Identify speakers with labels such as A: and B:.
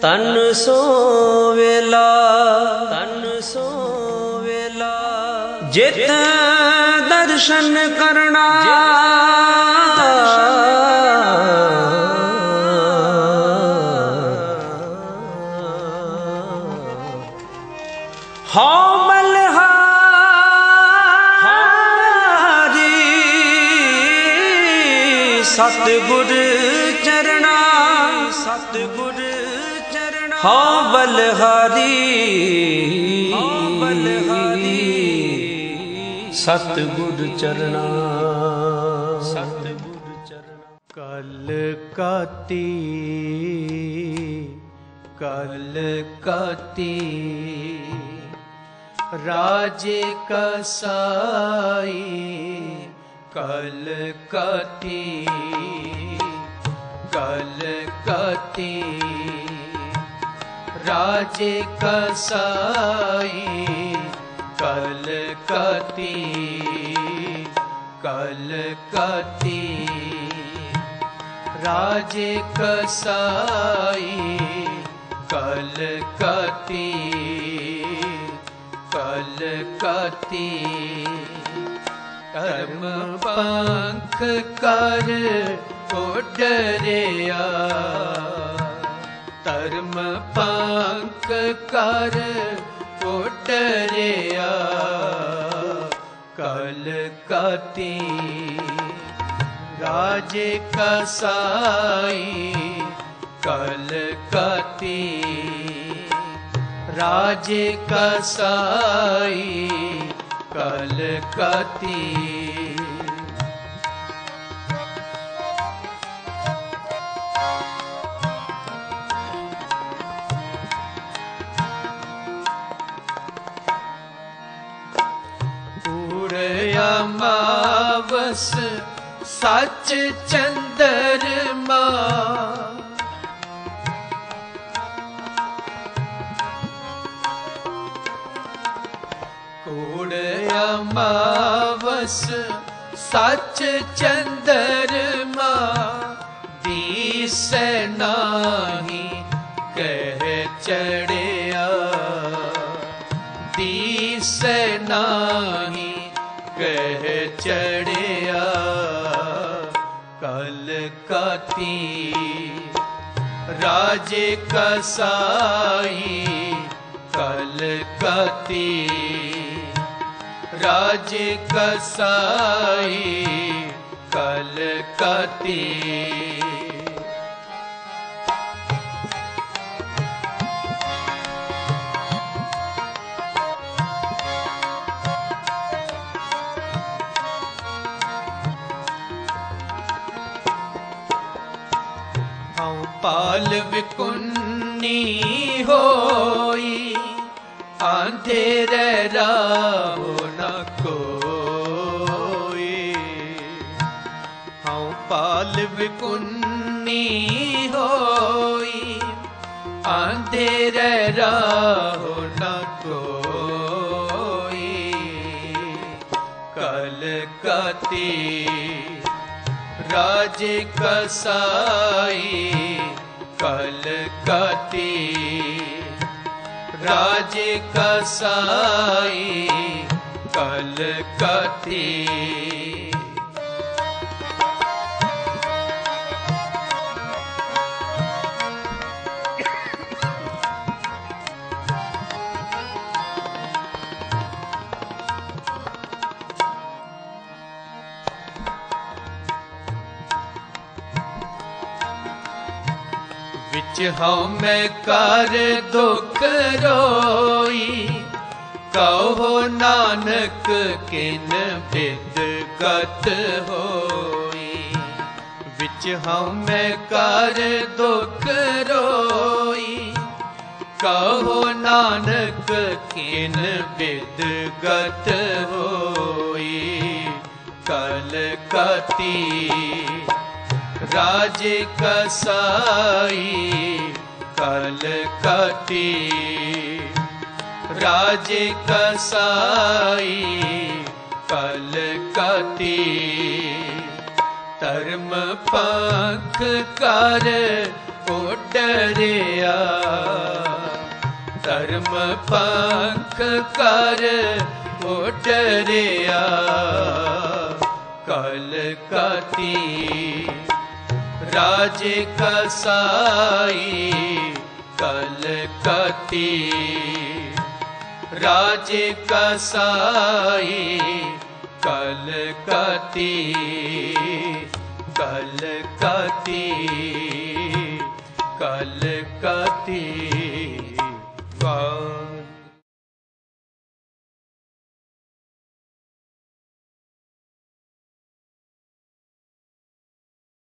A: तन सो वेला जित दर्शन करना हो बलहारी सतगुर चरना हो बलहारी सतगुर चरना
B: कलकत्ती राजे कसाई कलकत्ती राजे कसाई कलकत्ती राजे कसाई कलकत्ती कर्म पंख कर उडरिया धर्म पंख कर उडरिया कलकत्ती राजे कसाई कलकत्ती राजे कसाई कलकत्ती अमावस सच चंद्रमा कूड़ अमावस सच चंद्रमा दिसे नाही कह चढ़िया दिसे नाही कह चढ़िया कलकत्ती राजे कसाई कलकत्ती राजे कसाई कलकत्ती पाल विकुन्नी होई अंधेरे राहो न कोई हाँ पाल विकुन्नी होई अंधेरे राहो न कोई कलकत्ती राजे कसाई कलकत्ती राजे कसाई कलकत्ती विच मैं कर दुख रोई कहो नानक किन बिद गत होई विच मैं कर दुख रोई कहो नानक किन बिद गत होई कलकत्ती राजे कसाई कलकत्ती राजे कसाई कलकत्ती धर्म पंख कर उडरिया धर्म पंख कर उडरिया कलकती राजे कसाई कलकती राजे कसाई कलकती कलकती कलकती वाह।